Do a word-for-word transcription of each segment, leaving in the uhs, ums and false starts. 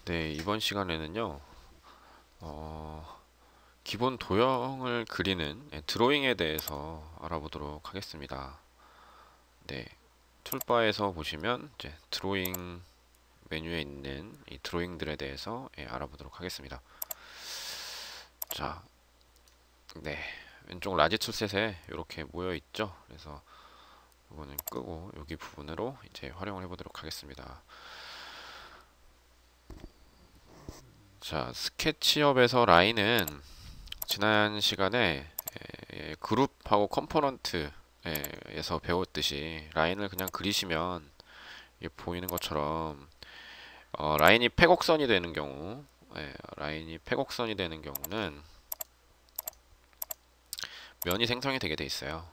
네, 이번 시간에는요, 어, 기본 도형을 그리는 예, 드로잉에 대해서 알아보도록 하겠습니다. 네, 툴바에서 보시면 이제 드로잉 메뉴에 있는 이 드로잉들에 대해서 예, 알아보도록 하겠습니다. 자, 네, 왼쪽 라지 툴셋에 이렇게 모여 있죠. 그래서 이거는 끄고 여기 부분으로 이제 활용을 해보도록 하겠습니다. 자, 스케치업에서 라인은 지난 시간에 에, 그룹하고 컴포넌트에서 배웠듯이 라인을 그냥 그리시면 이게 보이는 것처럼 어, 라인이 패곡선이 되는 경우 예, 라인이 패곡선이 되는 경우는 면이 생성이 되게 돼 있어요.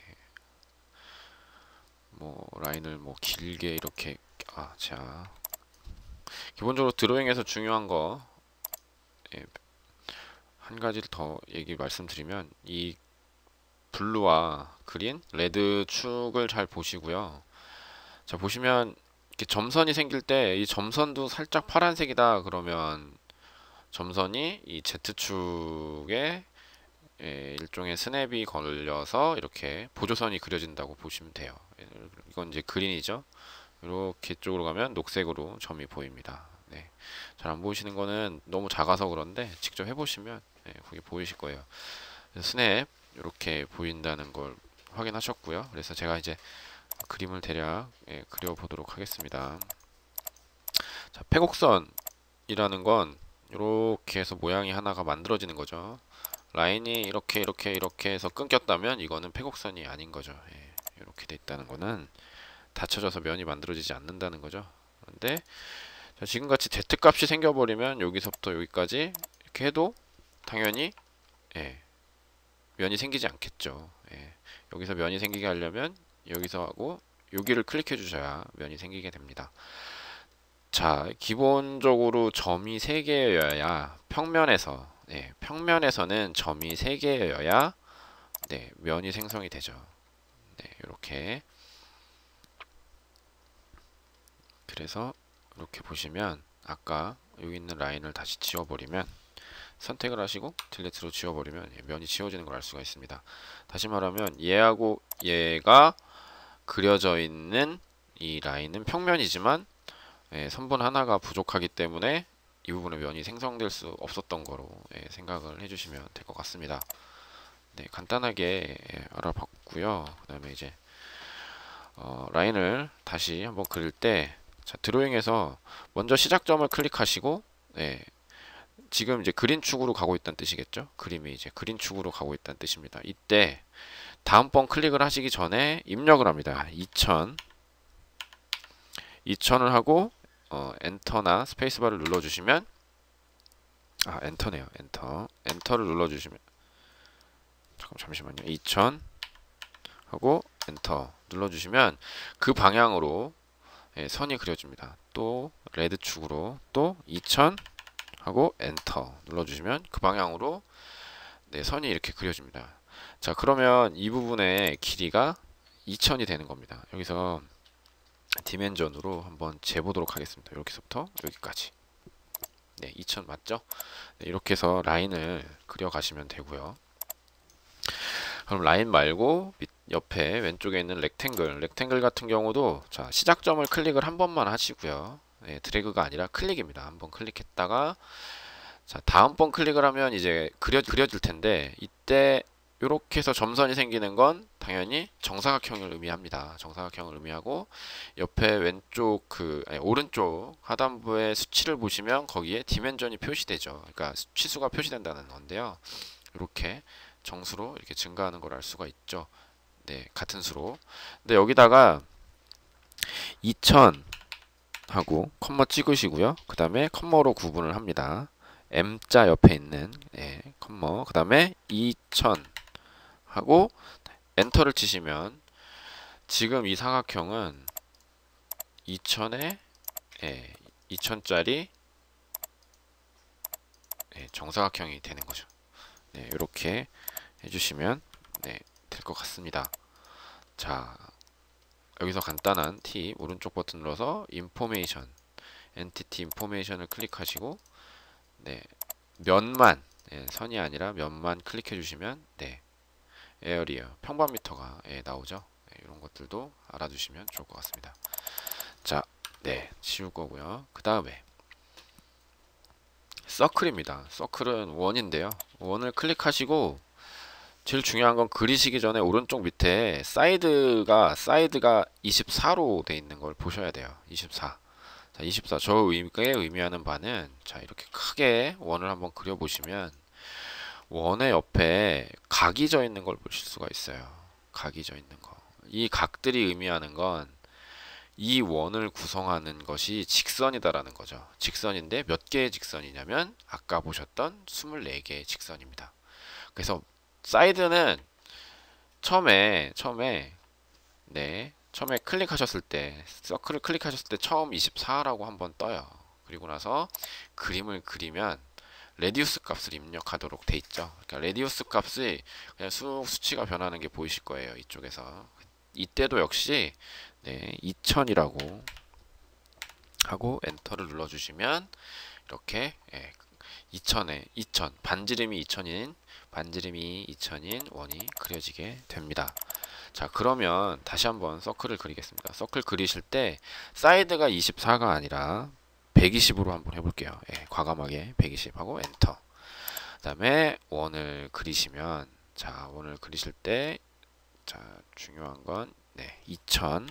뭐 라인을 뭐 길게 이렇게 아, 자 기본적으로 드로잉에서 중요한 거 예, 한 가지를 더 얘기 말씀드리면 이 블루와 그린, 레드 축을 잘 보시고요. 자, 보시면 이렇게 점선이 생길 때 이 점선도 살짝 파란색이다 그러면 점선이 이 Z축에 예, 일종의 스냅이 걸려서 이렇게 보조선이 그려진다고 보시면 돼요. 예, 이건 이제 그린이죠. 이렇게 쪽으로 가면 녹색으로 점이 보입니다. 네. 잘 안 보이시는 거는 너무 작아서 그런데 직접 해보시면 예, 거기 보이실 거예요. 스냅 이렇게 보인다는 걸 확인하셨고요. 그래서 제가 이제 그림을 대략 예, 그려보도록 하겠습니다. 자, 패곡선이라는 건 이렇게 해서 모양이 하나가 만들어지는 거죠. 라인이 이렇게 이렇게 이렇게 해서 끊겼다면 이거는 패곡선이 아닌 거죠. 예, 이렇게 돼 있다는 거는 닫혀져서 면이 만들어지지 않는다는 거죠. 그런데 자, 지금같이 Z값이 생겨버리면 여기서부터 여기까지 이렇게 해도 당연히 예, 면이 생기지 않겠죠. 예, 여기서 면이 생기게 하려면 여기서 하고 여기를 클릭해 주셔야 면이 생기게 됩니다. 자, 기본적으로 점이 세 개여야 평면에서 네, 평면에서는 점이 세 개여야 네, 면이 생성이 되죠. 네, 이렇게 그래서 이렇게 보시면 아까 여기 있는 라인을 다시 지워버리면 선택을 하시고 딜리트로 지워버리면 면이 지워지는 걸 알 수가 있습니다. 다시 말하면 얘하고 얘가 그려져 있는 이 라인은 평면이지만 예, 선분 하나가 부족하기 때문에 이 부분의 면이 생성될 수 없었던 거로 예, 생각을 해주시면 될 것 같습니다. 네, 간단하게 예, 알아봤고요. 그 다음에 이제 어, 라인을 다시 한번 그릴 때 자, 드로잉에서 먼저 시작점을 클릭하시고 예, 지금 이제 그린 축으로 가고 있다는 뜻이겠죠? 그림이 이제 그린 축으로 가고 있다는 뜻입니다. 이때 다음번 클릭을 하시기 전에 입력을 합니다. 이천 이천을 하고 어, 엔터나 스페이스바를 눌러주시면 아 엔터네요. 엔터 엔터를 눌러주시면 잠깐 잠시만요. 이천 하고 엔터 눌러주시면 그 방향으로 예, 선이 그려집니다. 또 레드축으로 또 이천 하고 엔터 눌러주시면 그 방향으로 네, 선이 이렇게 그려집니다. 자, 그러면 이 부분의 길이가 이천이 되는 겁니다. 여기서 디멘전으로 한번 재보도록 하겠습니다. 여기서부터 여기까지. 네, 이천 맞죠? 네, 이렇게 해서 라인을 그려가시면 되고요. 그럼 라인 말고 밑 옆에 왼쪽에 있는 렉탱글, 렉탱글 같은 경우도 자, 시작점을 클릭을 한 번만 하시고요. 네, 드래그가 아니라 클릭입니다. 한번 클릭했다가 자, 다음번 클릭을 하면 이제 그려, 그려질 텐데 이때 이렇게 해서 점선이 생기는 건 당연히 정사각형을 의미합니다. 정사각형을 의미하고 옆에 왼쪽 그 아니, 오른쪽 하단부의 수치를 보시면 거기에 디멘전이 표시되죠. 그러니까 치수가 표시된다는 건데요. 이렇게 정수로 이렇게 증가하는 걸 알 수가 있죠. 네, 같은 수로. 근데 여기다가 이천 하고 컴마 찍으시고요. 그 다음에 컴마로 구분을 합니다. M자 옆에 있는 예, 컴마 그 다음에 이천 하고 엔터를 치시면 지금 이 사각형은 이천에 예, 이천짜리 예, 정사각형이 되는 거죠. 네, 이렇게 해주시면 네, 될 것 같습니다. 자, 여기서 간단한 팁 오른쪽 버튼 눌러서 인포메이션 엔티티 인포메이션을 클릭하시고 네, 면만 예, 선이 아니라 면만 클릭해 주시면 네, 에어리어 평방미터가 예, 나오죠. 네, 이런 것들도 알아두시면 좋을 것 같습니다. 자, 네, 치울 거고요. 그 다음에 서클입니다. 서클은 원인데요. 원을 클릭하시고 제일 중요한 건 그리시기 전에 오른쪽 밑에 사이드가 사이드가 이십사로 돼 있는 걸 보셔야 돼요. 이십사. 자, 이십사. 저 의미에 의미하는 바는 자, 이렇게 크게 원을 한번 그려 보시면 원의 옆에 각이 져 있는 걸 보실 수가 있어요. 각이 져 있는 거. 이 각들이 의미하는 건 이 원을 구성하는 것이 직선이다라는 거죠. 직선인데 몇 개의 직선이냐면 아까 보셨던 이십사 개의 직선입니다. 그래서 사이드는 처음에 처음에 네 처음에 클릭하셨을 때 서클을 클릭하셨을 때 처음 이십사라고 한번 떠요. 그리고 나서 그림을 그리면 레디우스 값을 입력하도록 돼 있죠. 그러니까 레디우스 값이 그냥 수, 수치가 변하는 게 보이실 거예요. 이쪽에서 이때도 역시 네, 이천이라고 하고 엔터를 눌러주시면 이렇게 예, 이천에 이천 반지름이 이천인 반지름이 이천인 원이 그려지게 됩니다. 자, 그러면 다시 한번 서클을 그리겠습니다. 서클 그리실 때 사이드가 이십사가 아니라 백이십으로 한번 해볼게요. 예, 과감하게 백이십 하고 엔터. 그 다음에 원을 그리시면 자, 원을 그리실 때 자, 중요한 건 네, 이천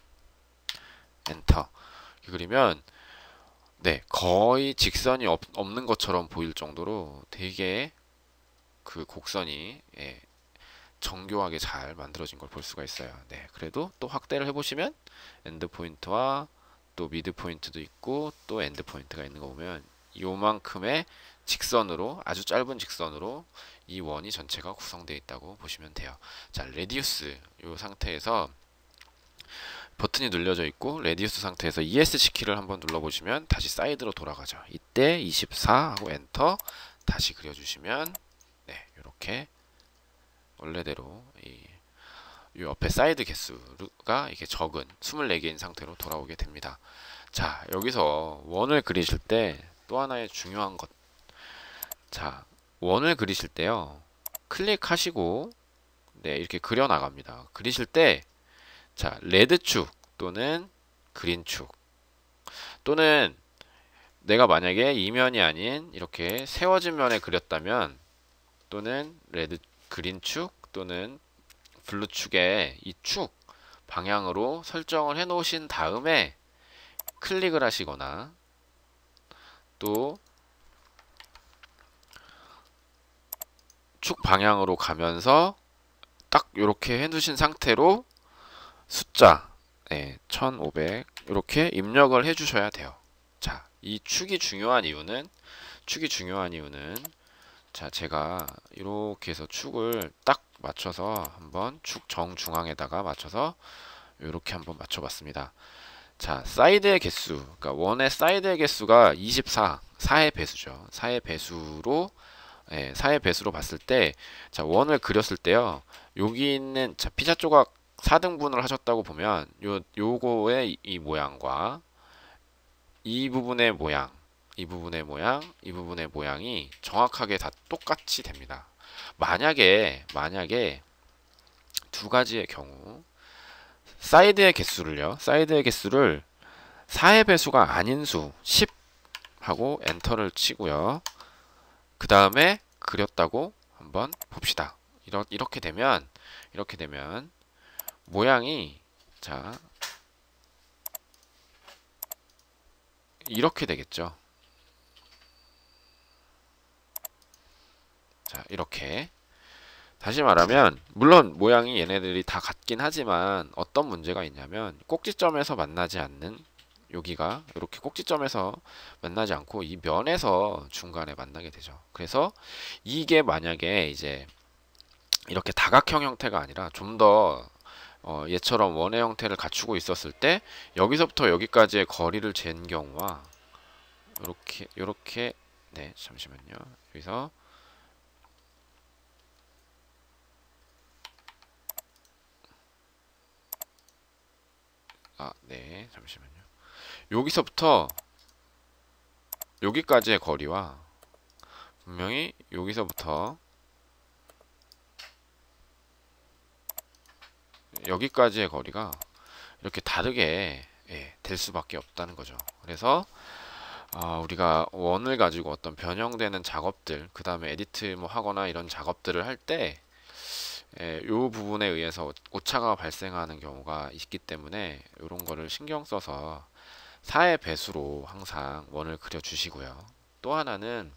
엔터. 그리면 네, 거의 직선이 없, 없는 것처럼 보일 정도로 되게 그 곡선이 예, 정교하게 잘 만들어진 걸 볼 수가 있어요. 네, 그래도 또 확대를 해보시면 엔드 포인트와 또 미드 포인트도 있고 또 엔드 포인트가 있는 거 보면 요만큼의 직선으로 아주 짧은 직선으로 이 원이 전체가 구성되어 있다고 보시면 돼요. 자, 레디우스 이 상태에서 버튼이 눌려져 있고 레디우스 상태에서 이에스씨 키를 한번 눌러보시면 다시 사이드로 돌아가죠. 이때 이십사 하고 엔터 다시 그려주시면 네, 이렇게 원래대로 이, 이 옆에 사이드 개수가 이게 적은 이십사 개인 상태로 돌아오게 됩니다. 자, 여기서 원을 그리실 때 또 하나의 중요한 것. 자, 원을 그리실 때요. 클릭하시고 네, 이렇게 그려 나갑니다. 그리실 때 자, 레드축 또는 그린축 또는 내가 만약에 이면이 아닌 이렇게 세워진 면에 그렸다면 또는 레드 그린축 또는 블루축의 이 축 방향으로 설정을 해 놓으신 다음에 클릭을 하시거나 또 축 방향으로 가면서 딱 이렇게 해 두신 상태로 숫자 네, 천오백 이렇게 입력을 해 주셔야 돼요. 자, 이 축이 중요한 이유는 축이 중요한 이유는 자, 제가 이렇게 해서 축을 딱 맞춰서 한번 축 정중앙에다가 맞춰서 이렇게 한번 맞춰봤습니다. 자, 사이드의 개수, 그러니까 원의 사이드의 개수가 이십사, 사의 배수죠. 사의 배수로 예, 사의 배수로 봤을 때, 자, 원을 그렸을 때요. 여기 있는 자, 피자 조각 사 등분을 하셨다고 보면 요 요거의 이, 이 모양과 이 부분의 모양, 이 부분의 모양, 이 부분의 모양이 정확하게 다 똑같이 됩니다. 만약에 만약에 두 가지의 경우 사이드의 개수를요. 사이드의 개수를 사의 배수가 아닌 수 십 하고 엔터를 치고요. 그 다음에 그렸다고 한번 봅시다. 이러, 이렇게 되면 이렇게 되면 모양이 자 이렇게 되겠죠. 자, 이렇게 다시 말하면 물론 모양이 얘네들이 다 같긴 하지만 어떤 문제가 있냐면 꼭지점에서 만나지 않는 여기가 이렇게 꼭지점에서 만나지 않고 이 면에서 중간에 만나게 되죠. 그래서 이게 만약에 이제 이렇게 다각형 형태가 아니라 좀 더 어, 얘처럼 원의 형태를 갖추고 있었을 때 여기서부터 여기까지의 거리를 잰 경우와 이렇게 이렇게 네, 잠시만요. 여기서 아, 네, 잠시만요. 여기서부터 여기까지의 거리와 분명히 여기서부터 여기까지의 거리가 이렇게 다르게 예, 될 수밖에 없다는 거죠. 그래서 아, 우리가 원을 가지고 어떤 변형되는 작업들, 그 다음에 에디트 뭐 하거나 이런 작업들을 할 때, 이 부분에 의해서 오차가 발생하는 경우가 있기 때문에 이런 거를 신경 써서 사의 배수로 항상 원을 그려 주시고요. 또 하나는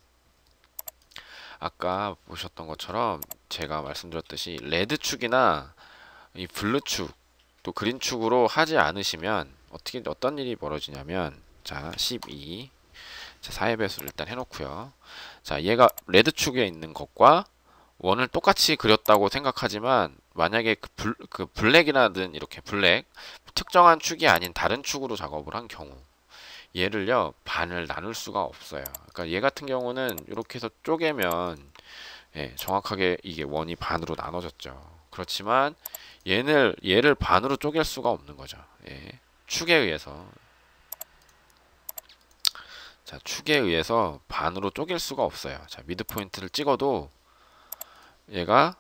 아까 보셨던 것처럼 제가 말씀드렸듯이 레드 축이나 이 블루 축, 또 그린 축으로 하지 않으시면 어떻게 어떤 일이 벌어지냐면, 자 십이, 자 사의 배수를 일단 해놓고요. 자 얘가 레드 축에 있는 것과 원을 똑같이 그렸다고 생각하지만, 만약에 그, 블, 그 블랙이라든 이렇게 블랙 특정한 축이 아닌 다른 축으로 작업을 한 경우, 얘를요 반을 나눌 수가 없어요. 그러니까 얘 같은 경우는 이렇게 해서 쪼개면 예, 정확하게 이게 원이 반으로 나눠졌죠. 그렇지만 얘를 얘를 반으로 쪼갤 수가 없는 거죠. 예, 축에 의해서 자 축에 의해서 반으로 쪼갤 수가 없어요. 자 미드 포인트를 찍어도 얘가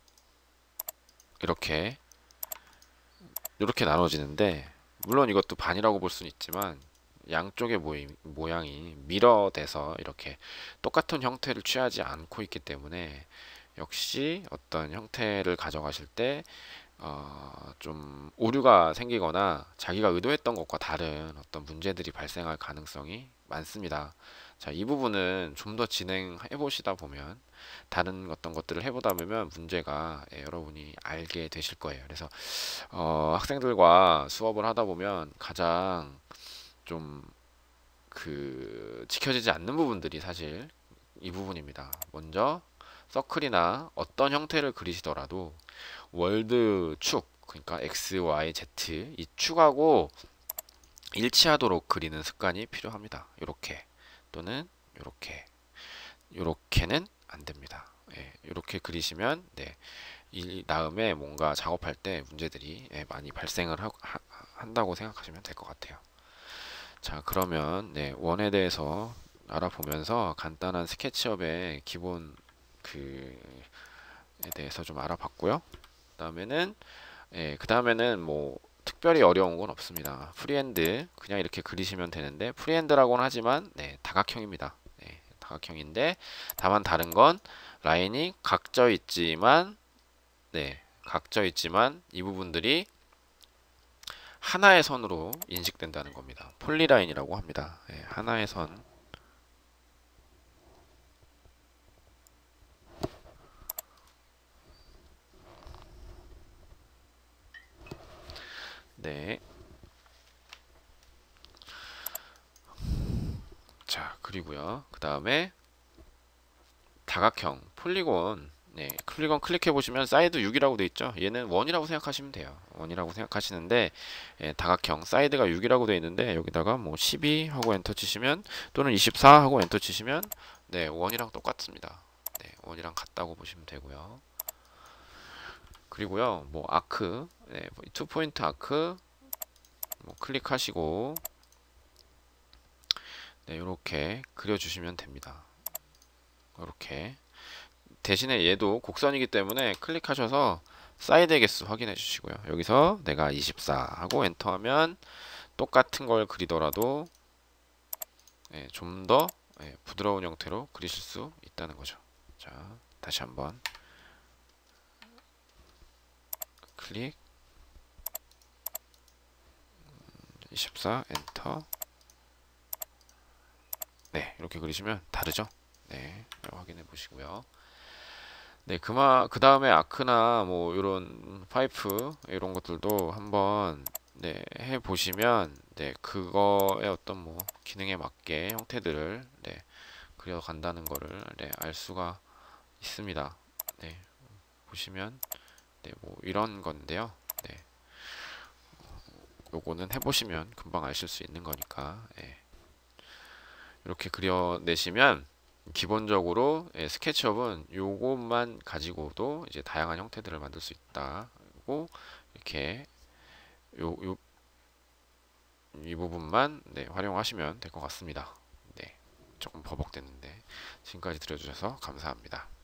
이렇게 이렇게 나눠지는데, 물론 이것도 반이라고 볼 수는 있지만 양쪽의 모임, 모양이 미러돼서 이렇게 똑같은 형태를 취하지 않고 있기 때문에 역시 어떤 형태를 가져가실 때 어, 좀 오류가 생기거나 자기가 의도했던 것과 다른 어떤 문제들이 발생할 가능성이 많습니다. 자, 이 부분은 좀 더 진행해 보시다 보면, 다른 어떤 것들을 해보다 보면 문제가 예, 여러분이 알게 되실 거예요. 그래서 어, 학생들과 수업을 하다 보면 가장 좀 그 지켜지지 않는 부분들이 사실 이 부분입니다. 먼저 서클이나 어떤 형태를 그리시더라도 월드 축, 그러니까 X, Y, Z 이 축하고 일치하도록 그리는 습관이 필요합니다. 이렇게 또는 이렇게 이렇게는 안 됩니다. 예, 이렇게 그리시면 네, 이 다음에 뭔가 작업할 때 문제들이 예, 많이 발생을 하, 하, 한다고 생각하시면 될 것 같아요. 자, 그러면 네, 원에 대해서 알아보면서 간단한 스케치업의 기본 그에 대해서 좀 알아봤고요. 그다음에는 예, 그다음에는 뭐 특별히 어려운 건 없습니다. 프리핸드 그냥 이렇게 그리시면 되는데, 프리핸드라고는 하지만 네, 다각형입니다. 네, 다각형인데 다만 다른 건 라인이 각져 있지만 네, 각져 있지만 이 부분들이 하나의 선으로 인식된다는 겁니다. 폴리라인이라고 합니다. 네, 하나의 선. 네. 자, 그리고요. 그 다음에 다각형, 폴리곤. 네, 폴리곤 클릭해 보시면 사이드 육이라고 돼 있죠. 얘는 일이라고 생각하시면 돼요. 일이라고 생각하시는데 예, 다각형 사이드가 육이라고 돼 있는데, 여기다가 뭐 십이 하고 엔터 치시면, 또는 이십사 하고 엔터 치시면 네, 일이랑 똑같습니다. 네, 일이랑 같다고 보시면 되고요. 그리고요, 뭐 아크, 네, 투 포인트 아크 뭐 클릭하시고 네, 이렇게 그려주시면 됩니다. 이렇게. 대신에 얘도 곡선이기 때문에 클릭하셔서 사이드 개수 확인해 주시고요. 여기서 내가 이십사 하고 엔터하면 똑같은 걸 그리더라도 예, 좀 더 예, 부드러운 형태로 그리실 수 있다는 거죠. 자, 다시 한번 클릭, 이십사 엔터. 네, 이렇게 그리시면 다르죠? 네, 확인해 보시고요. 네, 그마 그 다음에 아크나 뭐 이런 파이프 이런 것들도 한번 네, 해 보시면 네, 그거의 어떤 뭐 기능에 맞게 형태들을 네, 그려 간다는 거를 네, 알 수가 있습니다. 네, 보시면 네, 뭐 이런 건데요. 네, 요거는 해보시면 금방 아실 수 있는 거니까 네, 이렇게 그려내시면 기본적으로 예, 스케치업은 요것만 가지고도 이제 다양한 형태들을 만들 수 있다고, 이렇게 요, 요, 이 부분만 네, 활용하시면 될 것 같습니다. 네. 조금 버벅댔는데 지금까지 들어주셔서 감사합니다.